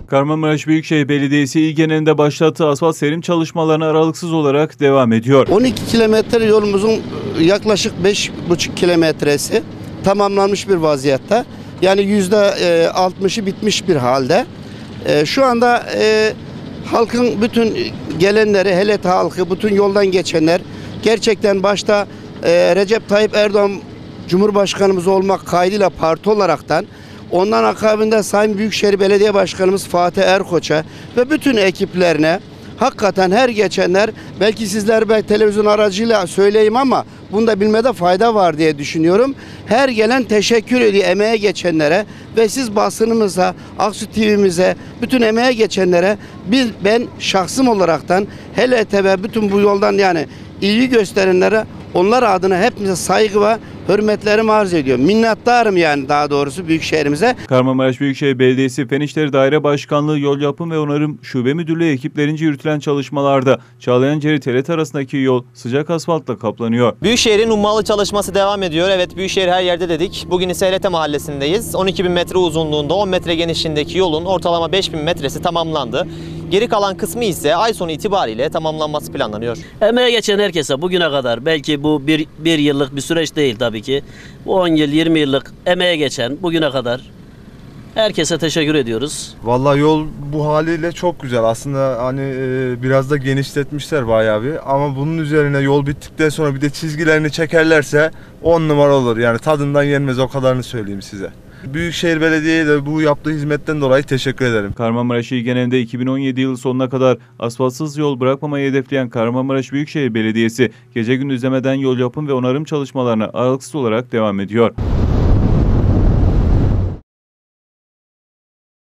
Kahramanmaraş Büyükşehir Belediyesi il genelinde başlattığı asfalt serim çalışmalarına aralıksız olarak devam ediyor. 12 kilometre yolumuzun yaklaşık 5,5 kilometresi tamamlanmış bir vaziyette. Yani %60'ı bitmiş bir halde. Şu anda halkın bütün gelenleri, hele halkı, bütün yoldan geçenler gerçekten başta Recep Tayyip Erdoğan Cumhurbaşkanımız olmak kaydıyla parti olaraktan, ondan akabinde Sayın Büyükşehir Belediye Başkanımız Fatih Erkoç'a ve bütün ekiplerine hakikaten her geçenler, belki sizler televizyon aracıyla söyleyeyim ama bunda bilmede fayda var diye düşünüyorum. Her gelen teşekkür ediyor emeğe geçenlere ve siz basınımıza, Aksu TV'mize, bütün emeğe geçenlere ben şahsım olaraktan hele ve bütün bu yoldan yani ilgi gösterenlere onlar adına hepimize saygı ve hürmetlerimi arz ediyorum. Minnettarım yani daha doğrusu Büyükşehir'imize. Kahramanmaraş Büyükşehir Belediyesi Fen İşleri Daire Başkanlığı Yol Yapım ve Onarım Şube Müdürlüğü ekiplerince yürütülen çalışmalarda Çağlayan-Cerit arasındaki yol sıcak asfaltla kaplanıyor. Büyükşehir'in ummalı çalışması devam ediyor. Evet, Büyükşehir her yerde dedik. Bugün ise Elete Mahallesi'ndeyiz. 12.000 metre uzunluğunda 10 metre genişliğindeki yolun ortalama 5.000 metresi tamamlandı. Geri kalan kısmı ise ay sonu itibariyle tamamlanması planlanıyor. Emeğe geçen herkese bugüne kadar, belki bu bir yıllık bir süreç değil tabii ki. Bu 10 yıl 20 yıllık emeğe geçen bugüne kadar herkese teşekkür ediyoruz. Vallahi yol bu haliyle çok güzel. Aslında hani biraz da genişletmişler bayağı bir. Ama bunun üzerine yol bittikten sonra bir de çizgilerini çekerlerse 10 numara olur. Yani tadından yenmez, o kadarını söyleyeyim size. Büyükşehir Belediye'ye de bu yaptığı hizmetten dolayı teşekkür ederim. Kahramanmaraş il genelinde 2017 yılı sonuna kadar asfaltsız yol bırakmamayı hedefleyen Kahramanmaraş Büyükşehir Belediyesi gece gündüz demeden yol yapım ve onarım çalışmalarına aralıksız olarak devam ediyor.